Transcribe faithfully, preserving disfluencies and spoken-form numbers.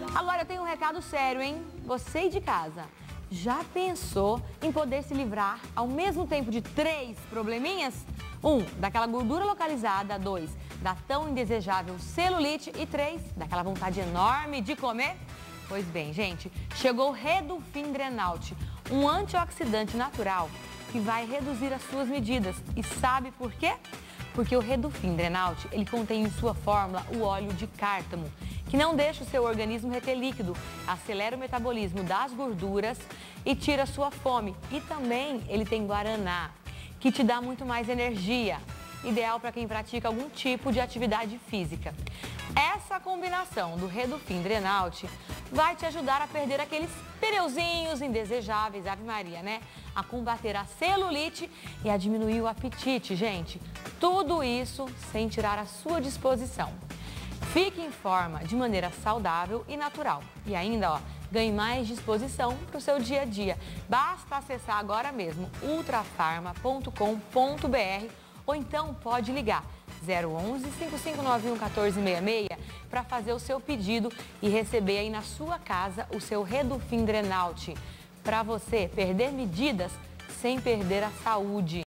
Agora eu tenho um recado sério, hein? Você aí de casa, já pensou em poder se livrar ao mesmo tempo de três probleminhas? Um, daquela gordura localizada. Dois, da tão indesejável celulite. E três, daquela vontade enorme de comer? Pois bem, gente, chegou o Redufin Drenaut, um antioxidante natural que vai reduzir as suas medidas. E sabe por quê? Porque o Redufin Drenaut, ele contém em sua fórmula o óleo de cártamo, que não deixa o seu organismo reter líquido, acelera o metabolismo das gorduras e tira a sua fome. E também ele tem guaraná, que te dá muito mais energia, ideal para quem pratica algum tipo de atividade física. Essa combinação do Redufin Drenaut vai te ajudar a perder aqueles pneuzinhos indesejáveis, Ave Maria, né? A combater a celulite e a diminuir o apetite, gente. Tudo isso sem tirar a sua disposição. Fique em forma de maneira saudável e natural. E ainda, ó, ganhe mais disposição para o seu dia a dia. Basta acessar agora mesmo ultrafarma ponto com ponto br ou então pode ligar zero onze, cinco cinco nove um, um quatro seis seis para fazer o seu pedido e receber aí na sua casa o seu Redufin Drenaut, para você perder medidas sem perder a saúde.